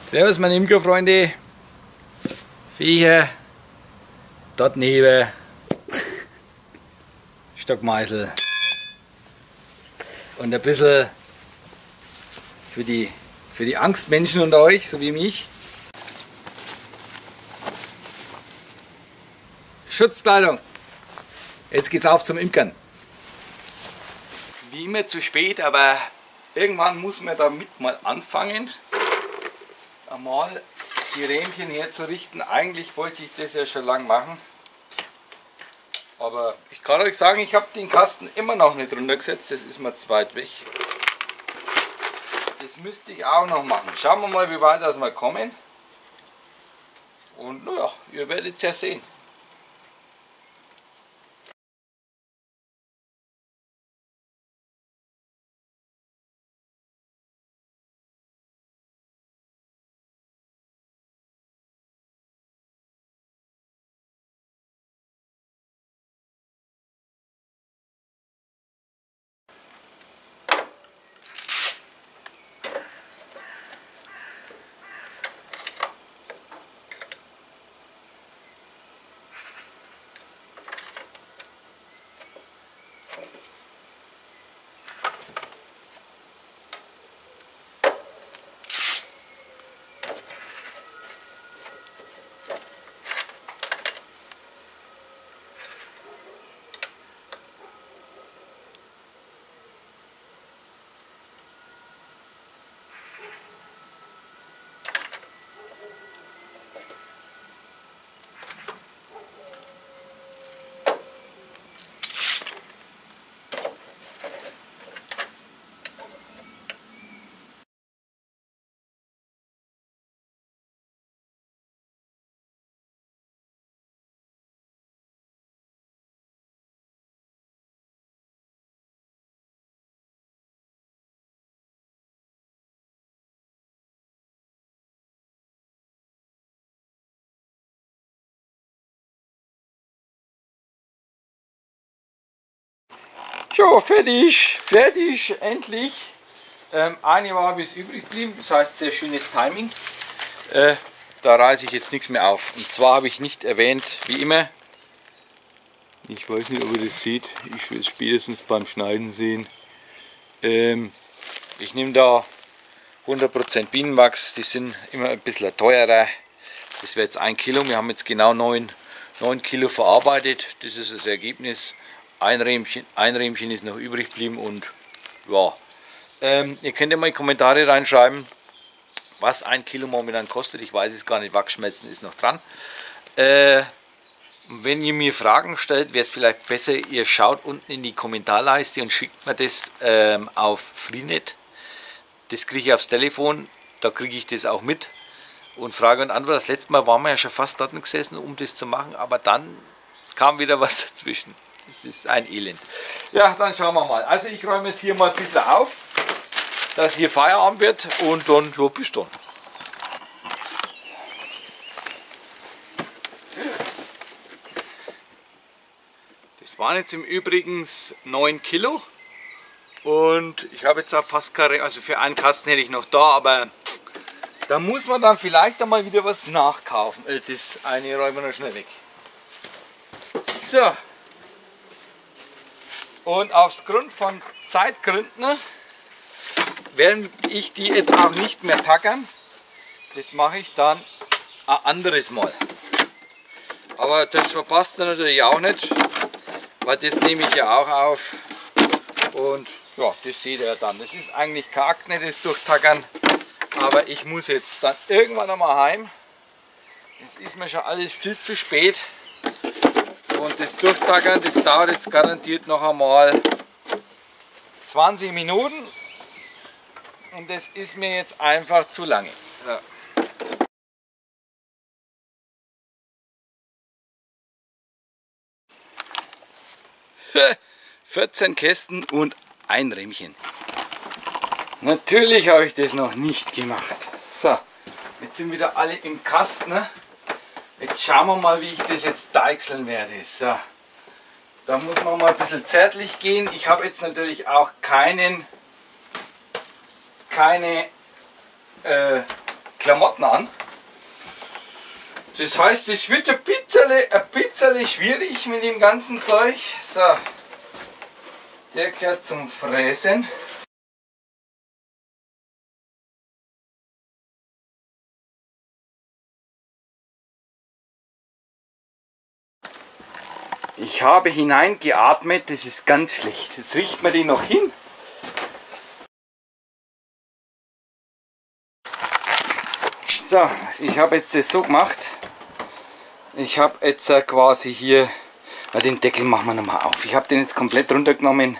Servus meine Imkerfreunde, Viecher, dort neben, Stockmeißel und ein bisschen für die Angstmenschen unter euch, so wie mich. Schutzkleidung. Jetzt geht's auf zum Imkern. Wie immer zu spät, aber irgendwann muss man damit mal anfangen, einmal die Rähmchen herzurichten. Eigentlich wollte ich das ja schon lange machen, aber ich kann euch sagen, ich habe den Kasten immer noch nicht runtergesetzt. Das ist mir zu weit weg. Das müsste ich auch noch machen. Schauen wir mal, wie weit wir kommen. Und naja, ihr werdet es ja sehen. Ja, fertig, endlich. Eine Wabe ist übrig geblieben, das heißt sehr schönes Timing. Da reiße ich jetzt nichts mehr auf. Und zwar habe ich nicht erwähnt, wie immer, ich weiß nicht, ob ihr das seht, ich will es spätestens beim Schneiden sehen. Ich nehme da 100% Bienenwachs, die sind immer ein bisschen teurer. Das wäre jetzt 1 Kilo, wir haben jetzt genau 9 Kilo verarbeitet, das ist das Ergebnis. Ein Rähmchen ist noch übrig geblieben und ja. Ihr könnt ja mal in die Kommentare reinschreiben, was 1 Kilo momentan kostet. Ich weiß es gar nicht, Wachsschmelzen ist noch dran. Wenn ihr mir Fragen stellt, wäre es vielleicht besser, ihr schaut unten in die Kommentarleiste und schickt mir das auf Freenet. Das kriege ich aufs Telefon, da kriege ich das auch mit. Und Frage und Antwort, das letzte Mal waren wir ja schon fast dort gesessen, um das zu machen, aber dann kam wieder was dazwischen. Das ist ein Elend. Ja, dann schauen wir mal. Also ich räume jetzt hier mal ein bisschen auf, dass hier Feierabend wird und dann, ja, bis dann. Das waren jetzt im Übrigen 9 Kilo und ich habe jetzt auch fast keine, also für einen Kasten hätte ich noch da, aber da muss man dann vielleicht einmal wieder was nachkaufen. Das eine räumen wir noch schnell weg. So. Und aufgrund von Zeitgründen werde ich die jetzt auch nicht mehr tackern. Das mache ich dann ein anderes Mal. Aber das verpasst ihr natürlich auch nicht, weil das nehme ich ja auch auf. Und ja, das seht ihr dann. Das ist eigentlich kein Akne, das Durchtackern. Aber ich muss jetzt dann irgendwann einmal heim. Es ist mir schon alles viel zu spät. Und das Durchtackern, das dauert jetzt garantiert noch einmal 20 Minuten. Und das ist mir jetzt einfach zu lange. So. 14 Kästen und ein Rähmchen. Natürlich habe ich das noch nicht gemacht. So, jetzt sind wieder alle im Kasten. Jetzt schauen wir mal, wie ich das jetzt deichseln werde. So, da muss man mal ein bisschen zärtlich gehen. Ich habe jetzt natürlich auch keine Klamotten an. Das heißt, es wird ein bisschen schwierig mit dem ganzen Zeug. So, der gehört zum Fräsen. Ich habe hineingeatmet, das ist ganz schlecht. Jetzt riecht man die noch hin. So, ich habe jetzt das so gemacht. Ich habe jetzt quasi hier, den Deckel machen wir nochmal auf. Ich habe den jetzt komplett runtergenommen.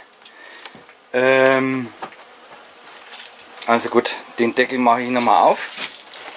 Also gut, den Deckel mache ich nochmal auf.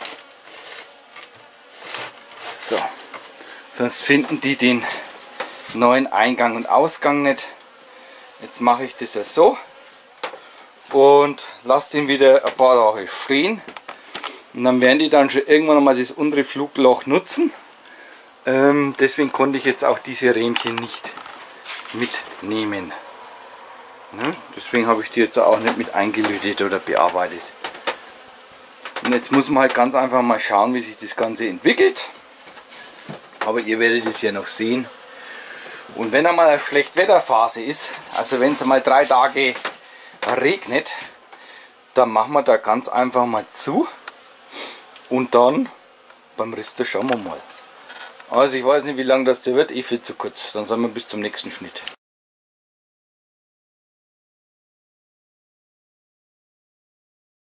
So, sonst finden die den neuen Eingang und Ausgang nicht. Jetzt mache ich das ja so und lasse den wieder ein paar Tage stehen. Und dann werden die dann schon irgendwann mal das untere Flugloch nutzen. Deswegen konnte ich jetzt auch diese Rähmchen nicht mitnehmen. Ne? Deswegen habe ich die jetzt auch nicht mit eingelötet oder bearbeitet. Und jetzt muss man halt ganz einfach mal schauen, wie sich das Ganze entwickelt. Aber ihr werdet es ja noch sehen. Und wenn einmal eine Schlechtwetterphase ist, also wenn es mal 3 Tage regnet, dann machen wir da ganz einfach mal zu. Und dann beim Rest schauen wir mal. Also ich weiß nicht, wie lange das der wird, viel zu kurz. Dann sagen wir bis zum nächsten Schnitt.